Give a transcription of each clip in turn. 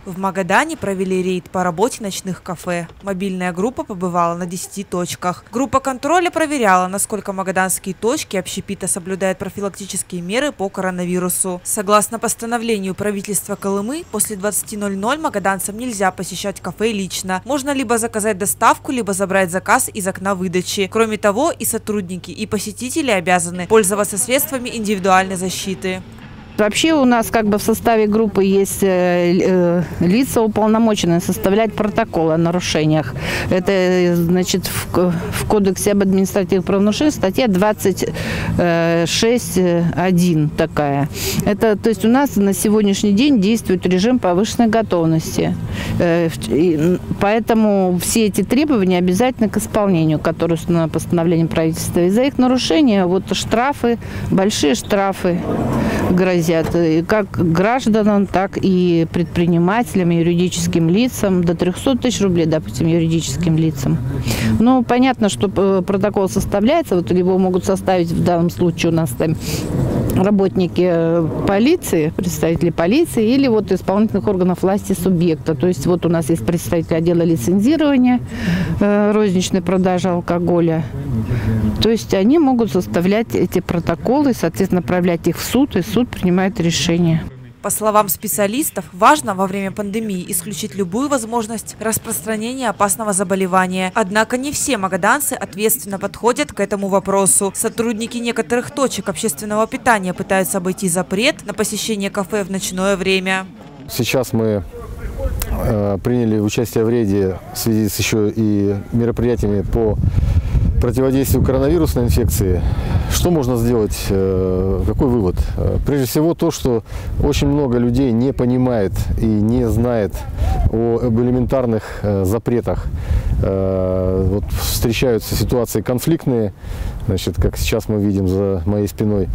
В Магадане провели рейд по работе ночных кафе. Мобильная группа побывала на 10 точках. Группа контроля проверяла, насколько магаданские точки общепита соблюдают профилактические меры по коронавирусу. Согласно постановлению правительства Колымы, после 20:00 магаданцам нельзя посещать кафе лично. Можно либо заказать доставку, либо забрать заказ из окна выдачи. Кроме того, и сотрудники, и посетители обязаны пользоваться средствами индивидуальной защиты. Вообще у нас как бы в составе группы есть лица, уполномоченные составлять протокол о нарушениях. Это, значит, в Кодексе об административных правонарушениях статья 26.1 такая. Это, то есть у нас на сегодняшний день действует режим повышенной готовности. Поэтому все эти требования обязательны к исполнению, которые установлены постановлением правительства. И за их нарушение вот штрафы, большие штрафы грозят как гражданам, так и предпринимателям, юридическим лицам, до 300 тысяч рублей, допустим, юридическим лицам. Ну, понятно, что протокол составляется, вот его могут составить в данном случае у нас там работники полиции, представители полиции или вот исполнительных органов власти субъекта. То есть вот у нас есть представитель отдела лицензирования, розничной продажи алкоголя. То есть они могут составлять эти протоколы, соответственно, направлять их в суд, и суд принимает решение. По словам специалистов, важно во время пандемии исключить любую возможность распространения опасного заболевания. Однако не все магаданцы ответственно подходят к этому вопросу. Сотрудники некоторых точек общественного питания пытаются обойти запрет на посещение кафе в ночное время. Сейчас мы приняли участие в рейде в связи с еще и мероприятиями по противодействию коронавирусной инфекции. Что можно сделать? Какой вывод? Прежде всего то, что очень много людей не понимает и не знает об элементарных запретах. Вот встречаются ситуации конфликтные, значит, как сейчас мы видим за моей спиной.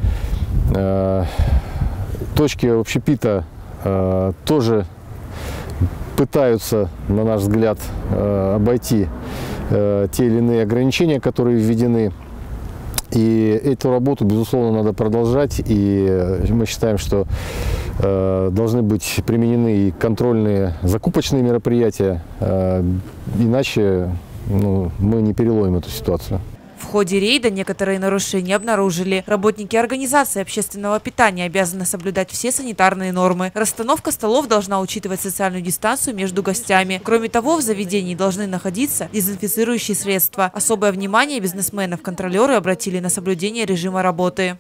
Точки общепита тоже пытаются, на наш взгляд, обойти те или иные ограничения, которые введены. И эту работу, безусловно, надо продолжать. И мы считаем, что должны быть применены и контрольные закупочные мероприятия. Иначе мы не переломим эту ситуацию. В ходе рейда некоторые нарушения обнаружили. Работники организации общественного питания обязаны соблюдать все санитарные нормы. Расстановка столов должна учитывать социальную дистанцию между гостями. Кроме того, в заведении должны находиться дезинфицирующие средства. Особое внимание бизнесменов-контролеры обратили на соблюдение режима работы.